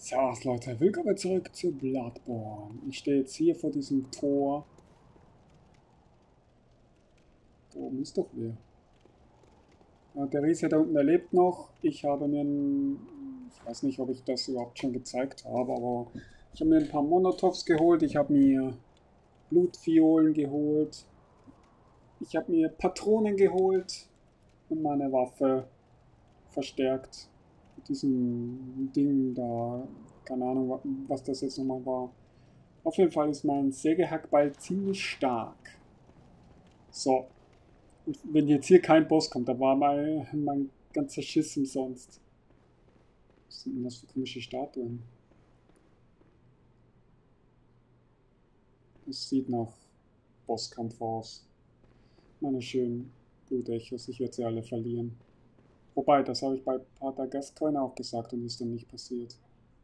So, Leute, willkommen zurück zu Bloodborne. Ich stehe jetzt hier vor diesem Tor. Da oben ist doch wer. Ja, der Riese da unten, der lebt noch. Ich habe mir ich weiß nicht, ob ich das überhaupt schon gezeigt habe, aber ich habe mir ein paar Molotovs geholt. Ich habe mir Blutviolen geholt. Ich habe mir Patronen geholt und meine Waffe verstärkt. Mit diesem Ding da. Keine Ahnung, was das jetzt nochmal war. Auf jeden Fall ist mein Sägehackball ziemlich stark. So. Und wenn jetzt hier kein Boss kommt, da war mein ganzer Schiss umsonst. Was sind denn das für komische Statuen? Das sieht nach Bosskampf aus. Meine schönen Blutechos, ich werde sie alle verlieren. Wobei, das habe ich bei Pater Gascoigne auch gesagt und ist dann nicht passiert.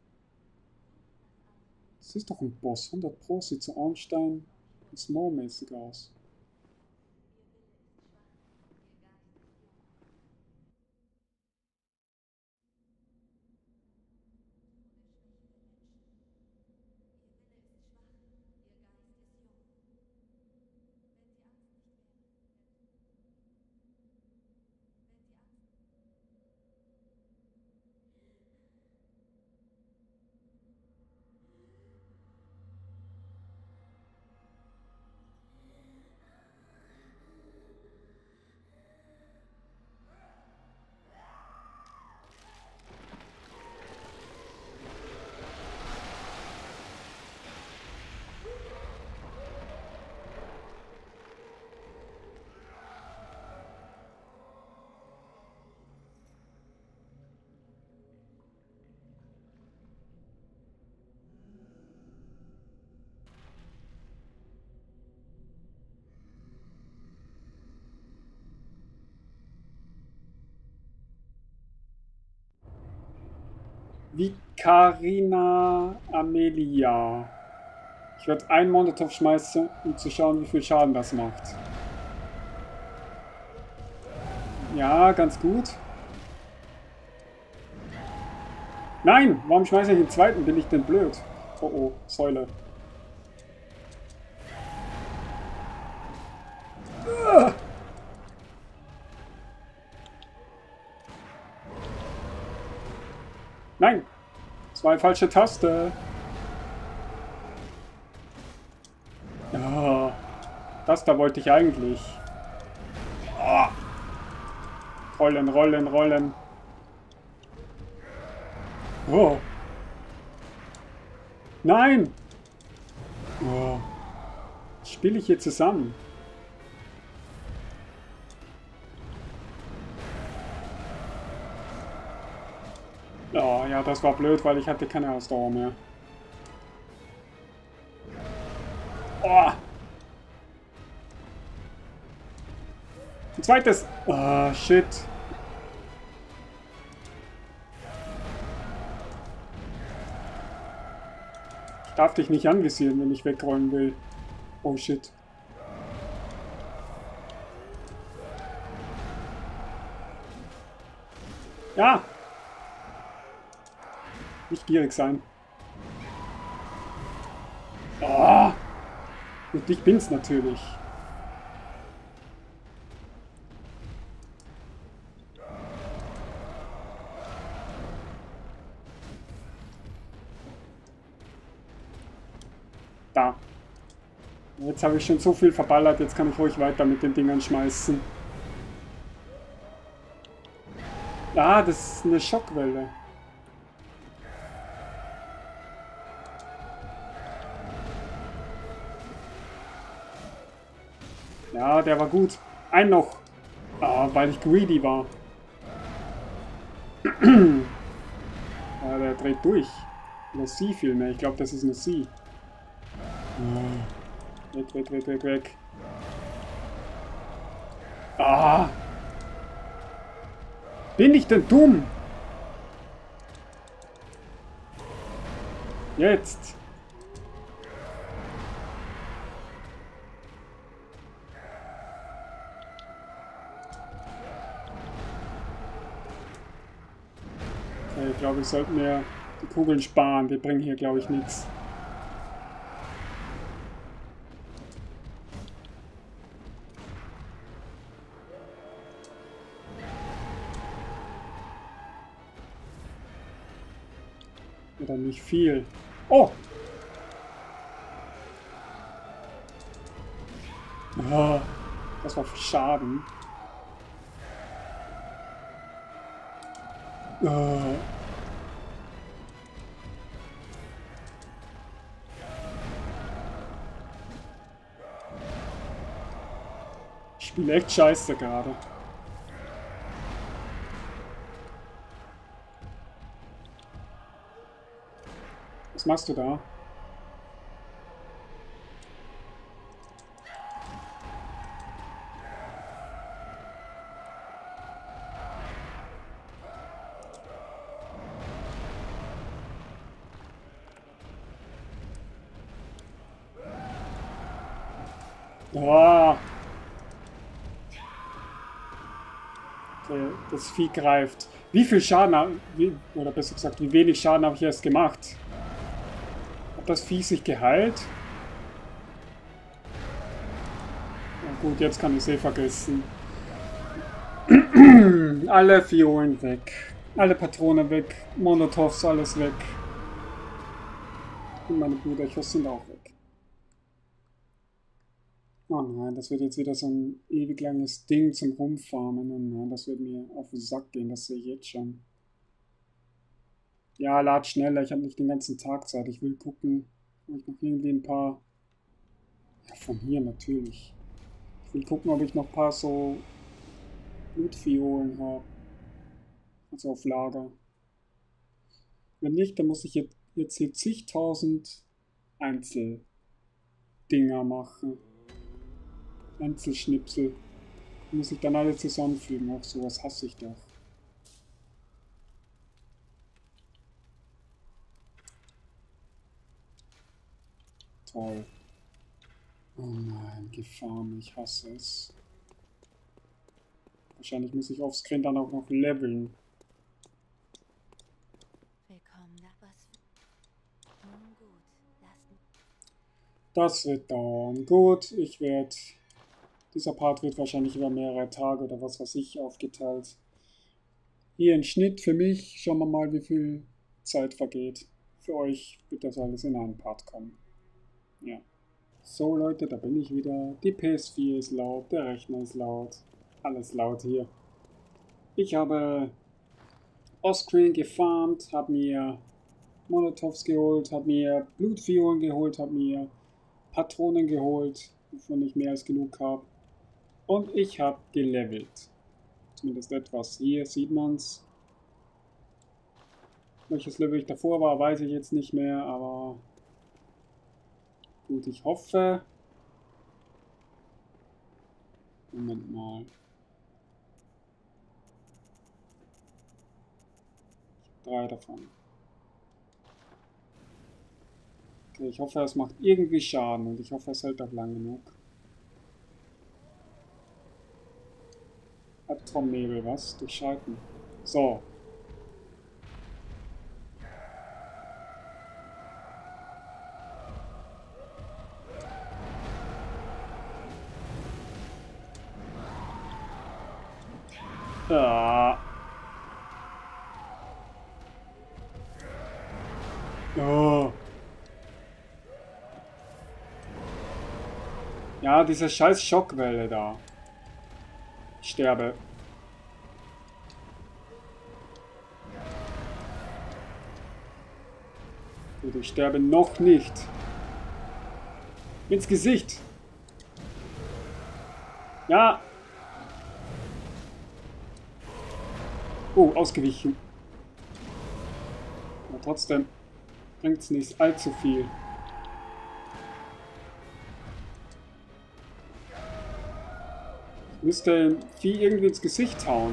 Das ist doch ein Boss, 100 Pro, sieht so Ornstein und Snow-mäßig aus. Vicarina Amelia. Ich werde einen Molotov schmeißen, um zu schauen, wie viel Schaden das macht. Ja, ganz gut. Nein! Warum schmeiße ich den zweiten? Bin ich denn blöd? Oh oh, Säule. Nein! Das war eine falsche Taste. Ja, das da wollte ich eigentlich. Oh. Rollen, rollen, rollen. Oh. Nein! Oh. Was spiele ich hier zusammen? Oh, ja, das war blöd, weil ich hatte keine Ausdauer mehr. Oh. Ein zweites. Oh, shit. Ich darf dich nicht anvisieren, wenn ich wegrollen will. Oh, shit. Ja. Nicht gierig sein. Oh. Und ich bin's natürlich. Da. Jetzt habe ich schon so viel verballert, jetzt kann ich ruhig weiter mit den Dingern schmeißen. Ah, das ist eine Schockwelle. Ja, der war gut. Ein noch. Ah, weil ich greedy war. Ja, der dreht durch. Oder sie vielmehr. Ich glaube, das ist eine sie. Weg, weg, weg, weg, weg. Ah! Bin ich denn dumm? Jetzt. Okay, ich glaube, ich sollte mir Die Kugeln sparen, die bringen hier, glaube ich, nichts. Oder nicht viel. Oh! Oh, das war Schaden. Oh. Ich spiele echt scheiße gerade. Was machst du da? Oh. Okay, das Vieh greift. Wie viel Schaden, oder besser gesagt, wie wenig Schaden habe ich erst gemacht? Hat das Vieh sich geheilt? Ja, gut, jetzt kann ich es eh vergessen. Alle Fiolen weg. Alle Patronen weg. Molotovs, alles weg. Und meine Brüderchos sind auch weg. Oh nein, das wird jetzt wieder so ein ewig langes Ding zum Rumfarmen. Oh nein, das wird mir auf den Sack gehen, das sehe ich jetzt schon. Ja, lad schneller, ich habe nicht den ganzen Tag Zeit. Ich will gucken, ob ich noch irgendwie ein paar... Ja, von hier natürlich. Ich will gucken, ob ich noch ein paar so Blutfiolen habe. Also auf Lager. Wenn nicht, dann muss ich jetzt hier zigtausend Einzeldinger machen. Einzelschnipsel. Die muss ich dann alle zusammenfügen. Auch sowas hasse ich doch. Toll. Oh nein, Gefahren, ich hasse es. Wahrscheinlich muss ich offscreen dann auch noch leveln. Das wird dauern. Gut, ich werde... Dieser Part wird wahrscheinlich über mehrere Tage oder was weiß ich aufgeteilt. Hier ein Schnitt für mich. Schauen wir mal, wie viel Zeit vergeht. Für euch wird das alles in einen Part kommen. Ja. So Leute, da bin ich wieder. Die PS4 ist laut, der Rechner ist laut. Alles laut hier. Ich habe offscreen gefarmt, habe mir Molotovs geholt, habe mir Blutfiolen geholt, habe mir Patronen geholt, wovon ich mehr als genug habe. Und ich habe gelevelt. Zumindest etwas. Hier sieht man es. Welches Level ich davor war, weiß ich jetzt nicht mehr, aber gut, ich hoffe. Moment mal. Ich habe 3 davon. Okay, ich hoffe, es macht irgendwie Schaden und ich hoffe, es hält auch lang genug. Albtraumnebel, was? Durchschalten. So. Ah. Oh. Ja, diese scheiß Schockwelle da. Ich sterbe. Gut, ich sterbe noch nicht. Ins Gesicht. Ja. Oh, ausgewichen. Aber trotzdem bringt es nicht allzu viel. Ich müsste Vieh irgendwie ins Gesicht hauen.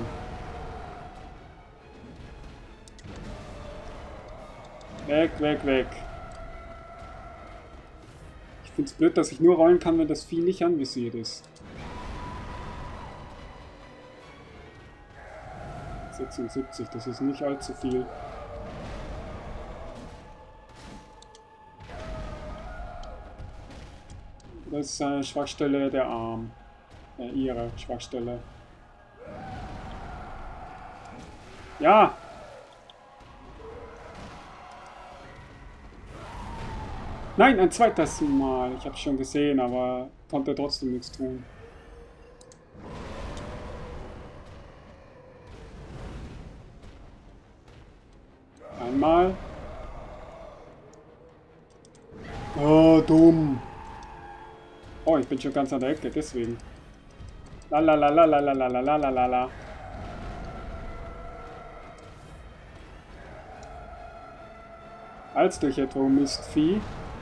Weg, weg, weg. Ich finde es blöd, dass ich nur rollen kann, wenn das Vieh nicht anvisiert ist. 76, das ist nicht allzu viel. Das ist eine Schwachstelle der Arm. Ihre Schwachstelle. Ja! Nein, ein zweites Mal. Ich habe es schon gesehen, aber konnte trotzdem nichts tun. Einmal. Oh, dumm. Oh, ich bin schon ganz an der Ecke, deswegen. Lalalalalalalalalala. Als durch etwa Mistvieh.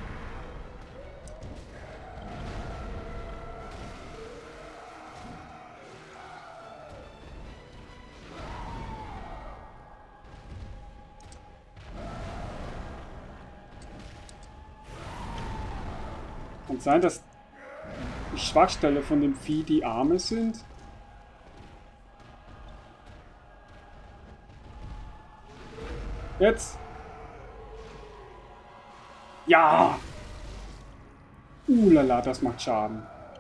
Kann sein, dass die Schwachstelle von dem Vieh die Arme sind. Jetzt. Ja! Lala, das macht Schaden.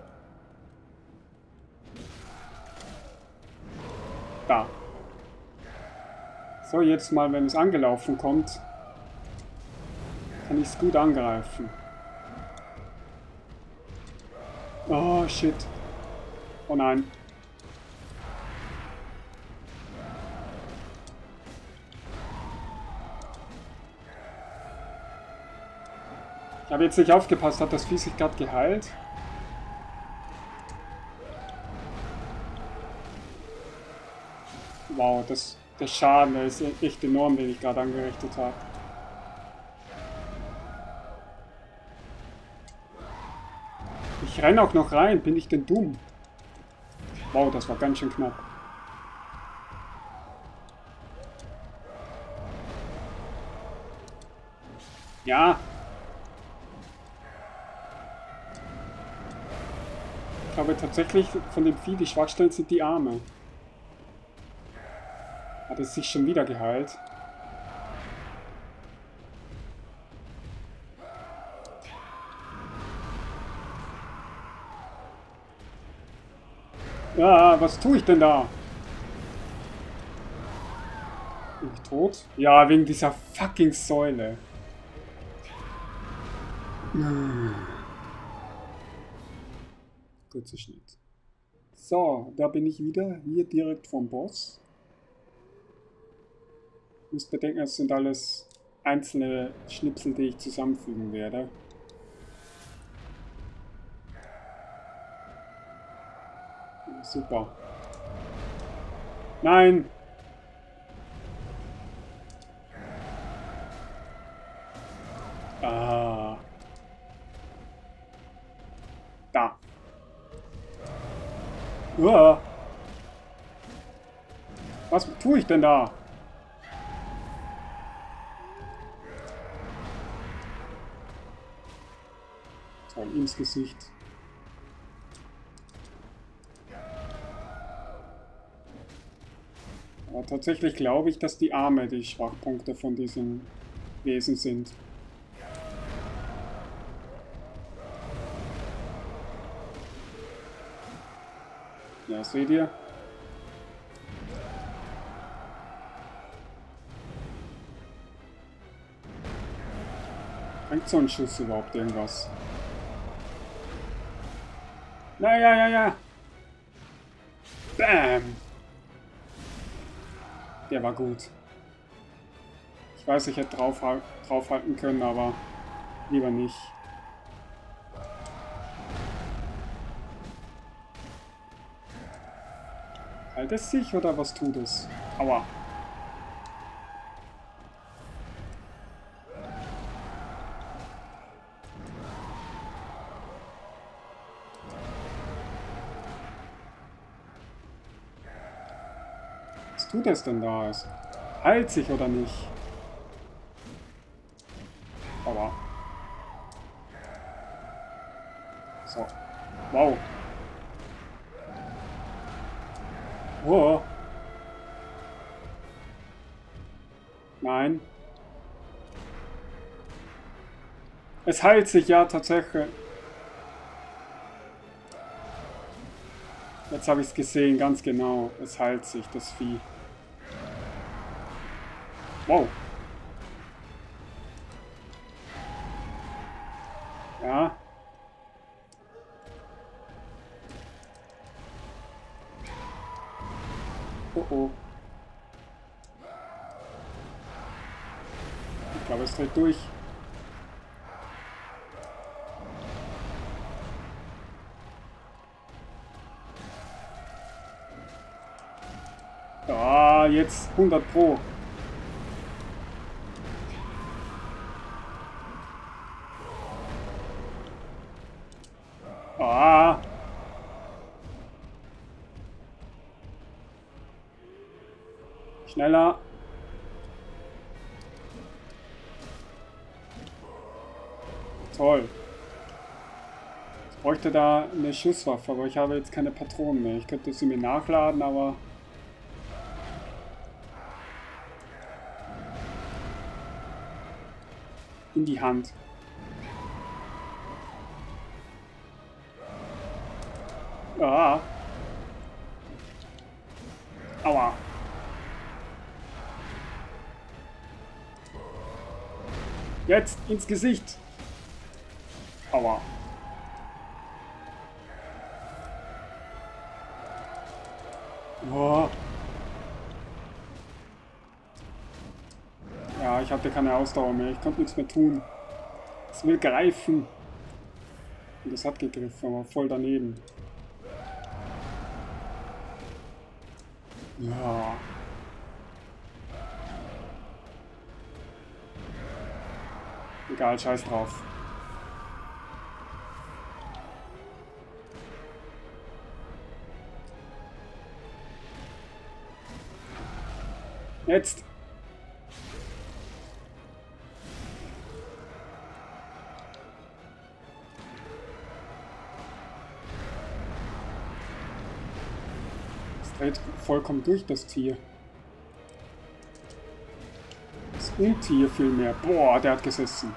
Da. So, jetzt mal, wenn es angelaufen kommt, kann ich es gut angreifen. Oh, shit. Oh nein. Ich habe jetzt nicht aufgepasst, hat das Vieh sich gerade geheilt? Wow, der Schaden ist echt enorm, den ich gerade angerichtet habe. Ich renne auch noch rein, bin ich denn dumm? Wow, das war ganz schön knapp. Ja. Ich glaube tatsächlich, von dem Vieh die Schwachstellen sind die Arme. Hat es sich schon wieder geheilt? Ja, was tue ich denn da? Bin ich tot? Ja, wegen dieser fucking Säule. Kurzer Schnitt. So, da bin ich wieder, hier direkt vom Boss. Ich muss bedenken, es sind alles einzelne Schnipsel, die ich zusammenfügen werde. Super. Nein! Ah. Da. Uah. Was tue ich denn da? Toll, ins Gesicht. Aber tatsächlich glaube ich, dass die Arme die Schwachpunkte von diesem Wesen sind. Ja, seht ihr? Bringt so ein Schuss überhaupt irgendwas? Na ja, ja, ja. Bam. Der war gut. Ich weiß, ich hätte draufhalten können, aber lieber nicht. Hält es sich oder was tut es? Aua. Was tut es denn da? Es heilt sich oder nicht? Aua. So. Wow. Oh. Nein. Es heilt sich ja tatsächlich. Jetzt habe ich es gesehen, ganz genau. Es heilt sich, das Vieh. Wow. Ja. Oh oh. Ich glaube, es dreht durch. Ah, jetzt 100 Pro. Ah. Schneller. Toll. Ich bräuchte da eine Schusswaffe, aber ich habe jetzt keine Patronen mehr. Ich könnte sie mir nachladen, aber... in die Hand. Ah. Aua. Jetzt ins Gesicht. Aua. Oh. Ja, ich hatte keine Ausdauer mehr. Ich konnte nichts mehr tun. Es will greifen. Und es hat gegriffen, aber voll daneben. Ja. Egal, scheiß drauf. Jetzt! Es dreht vollkommen durch, das Tier. Das Untier vielmehr. Boah, der hat gesessen.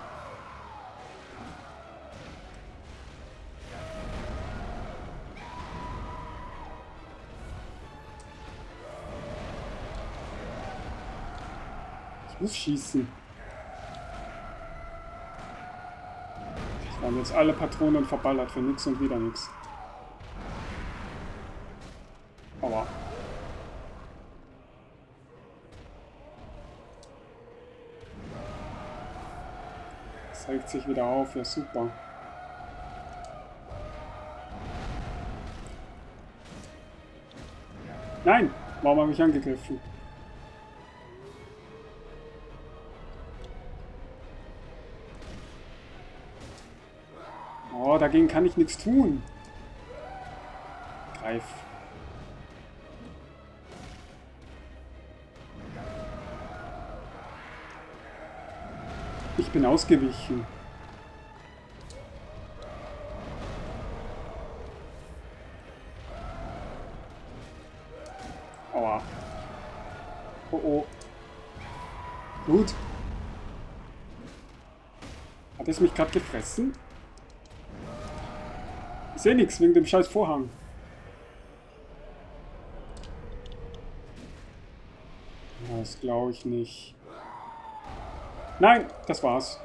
Ich muss schießen. Es waren jetzt alle Patronen verballert für nix und wieder nix. Aua. Es regt sich wieder auf, ja super. Nein! Warum habe ich angegriffen? Oh, dagegen kann ich nichts tun. Greif. Ich bin ausgewichen. Aua. Oh oh. Gut. Hat es mich gerade gefressen? Ich sehe nichts wegen dem scheiß Vorhang. Das glaube ich nicht. Nein, das war's.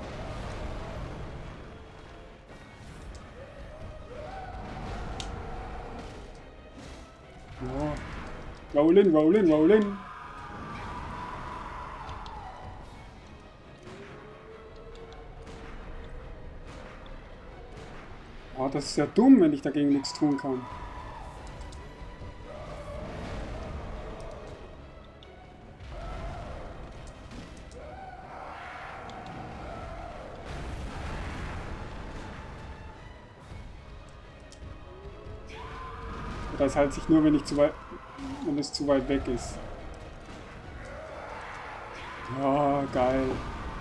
Ja. Roll in, roll in, roll in. Oh, das ist ja dumm, wenn ich dagegen nichts tun kann. Das heilt sich nur, wenn es zu weit weg ist. Ja, geil.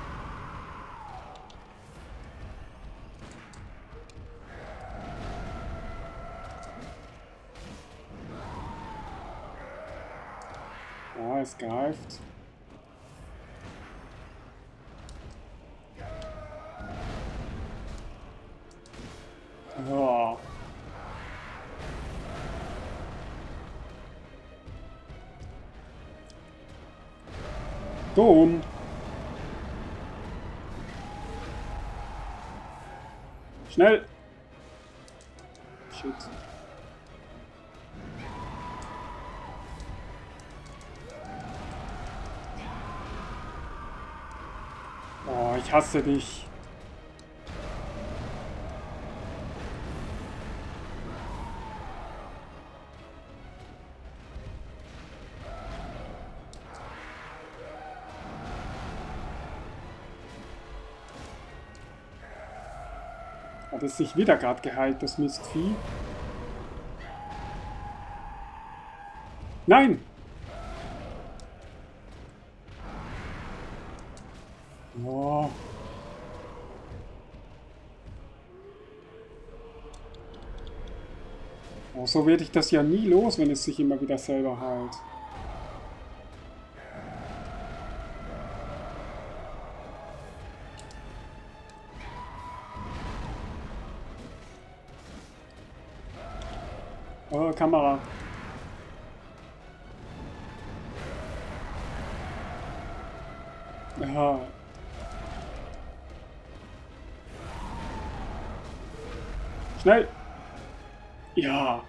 Ja, es greift. Ja. dumm. Schnell. Shit. Oh, ich hasse dich. Hat es sich wieder gerade geheilt, das Mistvieh? Nein! Oh. Oh, so werde ich das ja nie los, wenn es sich immer wieder selber heilt. Oh, Kamera. Ja. Schnell. Ja.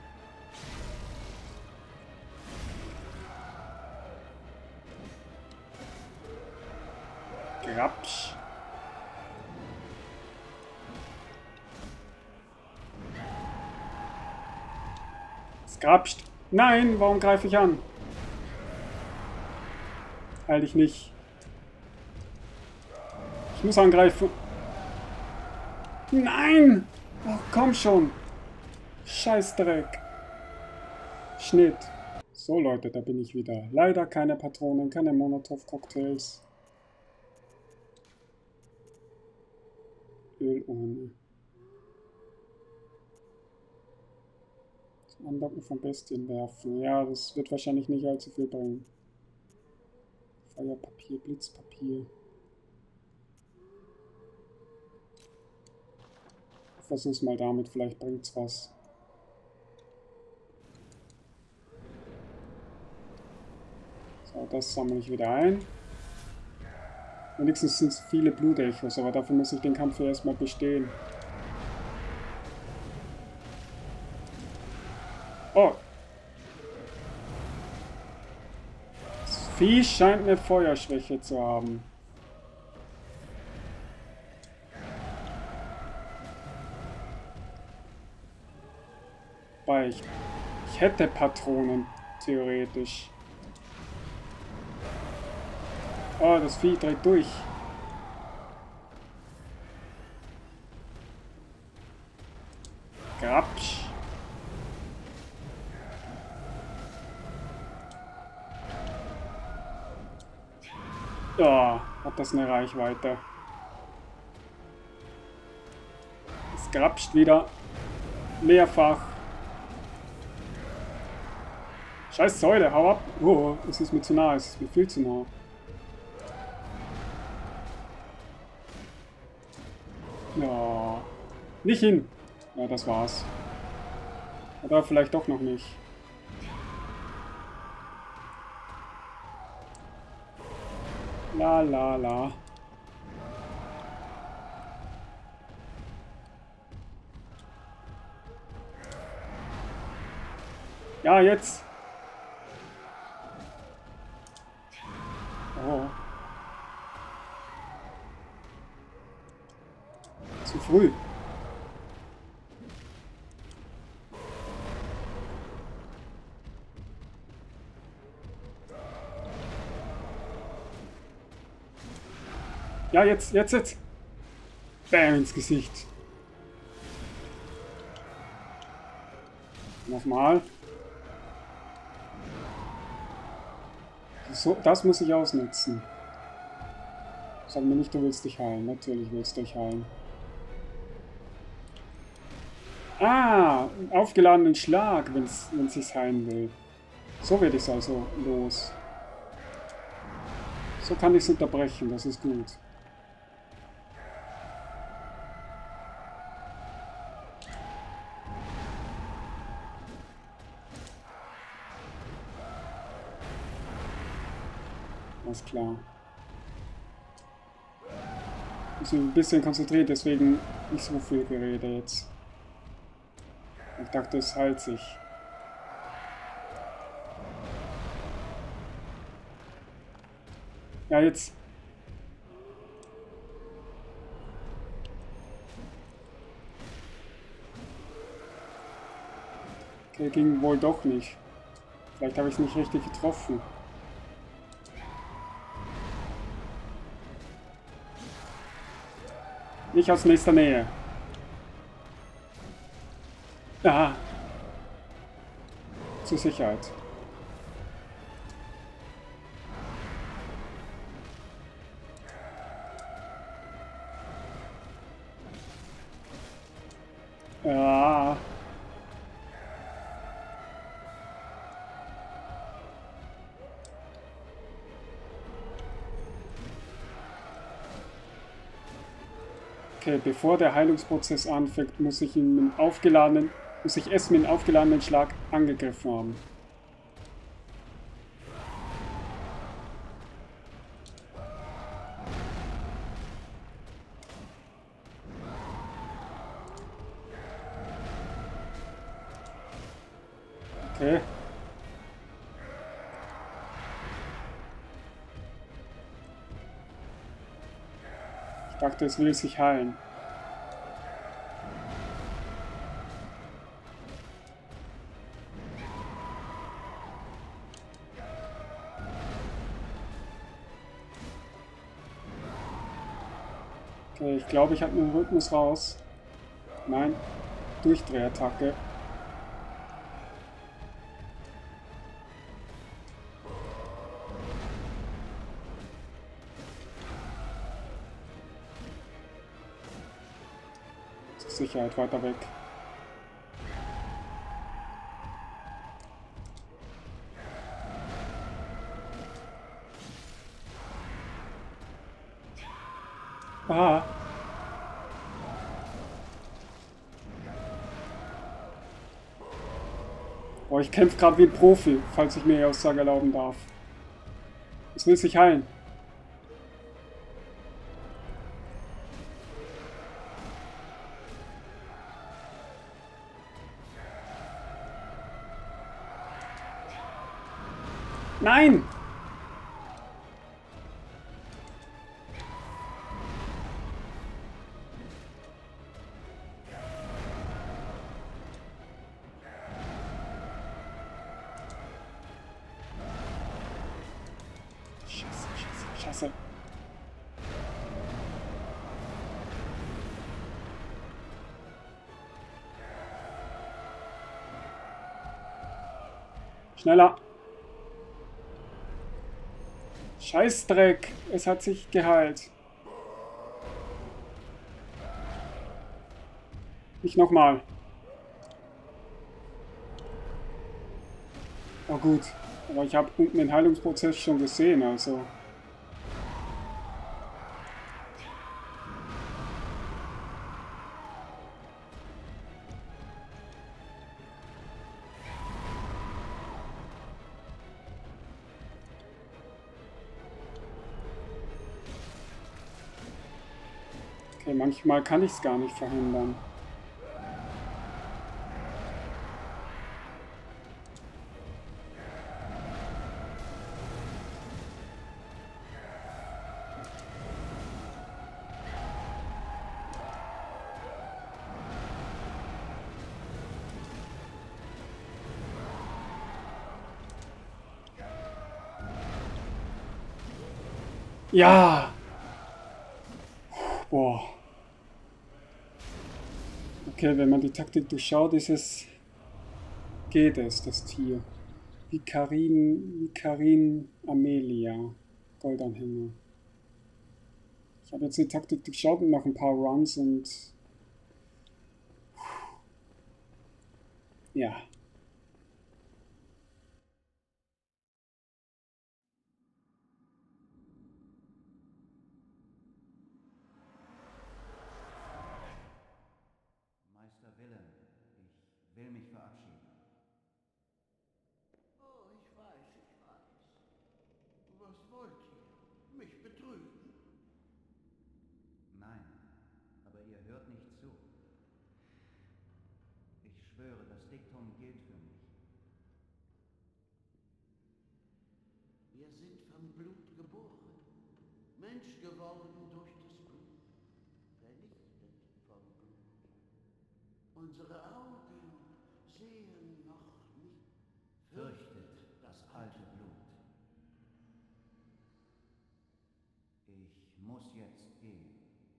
Grapsch. Es grapscht. Nein, warum greife ich an? Heil dich nicht. Ich muss angreifen. Nein! Oh, komm schon. Scheißdreck. Schnitt. So Leute, da bin ich wieder. Leider keine Patronen, keine Molotov-Cocktails. Ölurne. Zum Andocken von Bestien werfen. Ja, das wird wahrscheinlich nicht allzu viel bringen. Feuerpapier, Blitzpapier. Ich versuch's mal damit, vielleicht bringt's was. So, das sammle ich wieder ein. Wenigstens sind es viele Blutechos, aber dafür muss ich den Kampf erstmal bestehen. Oh! Das Vieh scheint eine Feuerschwäche zu haben. Weil ich hätte Patronen, theoretisch. Oh, das Vieh dreht durch. Grapsch. Ja, hat das eine Reichweite. Es grapscht wieder. Mehrfach. Scheiß Säule, hau ab. Oh, es ist mir zu nah, es ist mir viel zu nah. Ja, nicht hin. Ja, das war's. Oder vielleicht doch noch nicht. La la la. Ja, jetzt. Oh. Zu früh. Ja, jetzt. Bam, ins Gesicht. Nochmal. So, das muss ich ausnutzen. Sag mir nicht, du willst dich heilen. Natürlich willst du dich heilen. Ah, aufgeladenen Schlag, wenn es sich heilen will. So werde ich es also los. So kann ich es unterbrechen, das ist gut. Alles klar. Ich muss mich ein bisschen konzentrieren, deswegen nicht so viel Gerede jetzt. Ich dachte, es heilt sich. Ja, jetzt. Okay, ging wohl doch nicht. Vielleicht habe ich es nicht richtig getroffen. Nicht aus nächster Nähe. Ah. Zur Sicherheit. Ah. Okay, bevor der Heilungsprozess anfängt, muss ich erst mit einem aufgeladenen Schlag angegriffen haben. Okay. Ich dachte, es will sich heilen. Okay, ich glaube, ich habe einen Rhythmus raus. Nein. Durchdrehattacke. Zur Sicherheit weiter weg. Ah. Oh, ich kämpfe gerade wie ein Profi, falls ich mir die Aussage erlauben darf. Es will sich heilen. Nein! Scheiße, scheiße, scheiße. Schneller. Scheißdreck. Es hat sich geheilt. Nicht nochmal. Oh gut. Aber ich habe unten den Heilungsprozess schon gesehen, also. Okay, manchmal kann ich es gar nicht verhindern. Ja! Boah. Okay, wenn man die Taktik durchschaut, geht es, das Tier. Vikarin Amelia. Goldanhänger. Ich habe jetzt die Taktik durchschaut und noch ein paar Runs und ja. Meister Willem, ich will mich verabschieden. Oh, ich weiß, ich weiß. Was wollt ihr? Mich betrügen? Nein, schwöre, das Diktum gilt für mich. Wir sind vom Blut geboren, Mensch geworden durch das Blut, vernichtet vom Blut. Unsere Augen sehen noch nicht, Fürchtet das alte Blut. Ich muss jetzt gehen.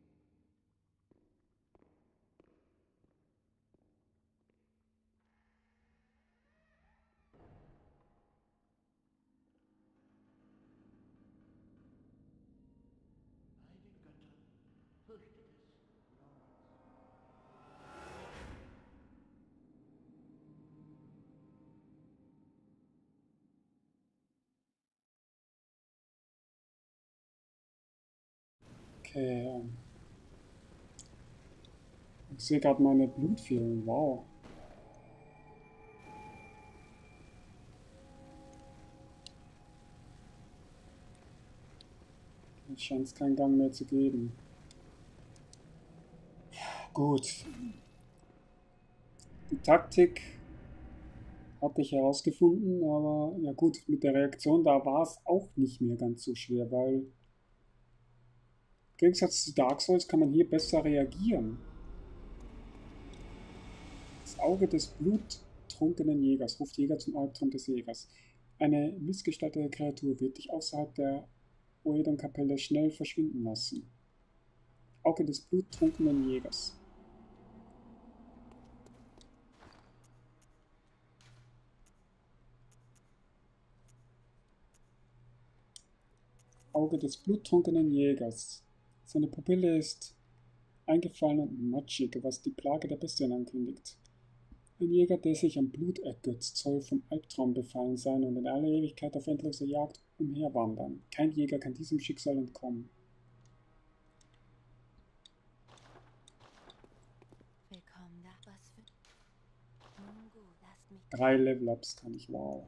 bei den Göttern, fürchtet es. Okay. Ich sehe gerade meine Blutfehlen. Wow. Jetzt scheint es keinen Gang mehr zu geben. Gut. Die Taktik hatte ich herausgefunden, aber ja gut, mit der Reaktion da war es auch nicht mehr ganz so schwer, weil im Gegensatz zu Dark Souls kann man hier besser reagieren. Das Auge des bluttrunkenen Jägers ruft Jäger zum Albtraum des Jägers. Eine missgestaltete Kreatur wird dich außerhalb der Oedon-Kapelle schnell verschwinden lassen. Auge des bluttrunkenen Jägers. Auge des bluttrunkenen Jägers. Seine Pupille ist eingefallen und matschig, was die Plage der Bestien ankündigt. Ein Jäger, der sich am Blut ergötzt, soll vom Albtraum befallen sein und in aller Ewigkeit auf endloser Jagd umherwandern. Kein Jäger kann diesem Schicksal entkommen. Willkommen da. Was für... Nun gut, lasst mich... 3 Level-Ups kann ich, wow.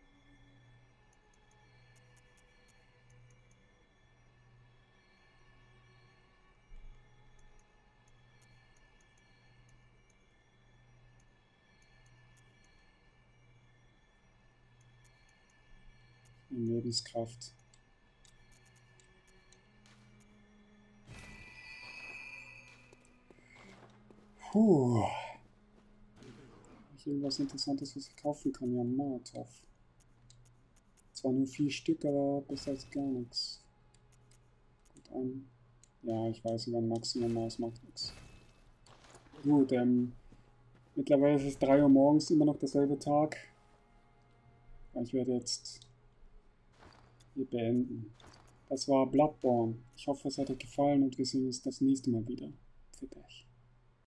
Lebenskraft. Puh. Habe ich irgendwas Interessantes, was ich kaufen kann? Ja, Molotov. Zwar nur 4 Stück, aber besser als gar nichts. Gut, ja, ich weiß, über ein Maximum aus macht nichts. Gut, mittlerweile ist es 3 Uhr morgens, immer noch derselbe Tag. Ich werde jetzt hier beenden. Das war Bloodborne. Ich hoffe, es hat euch gefallen und wir sehen uns das nächste Mal wieder. Für dich.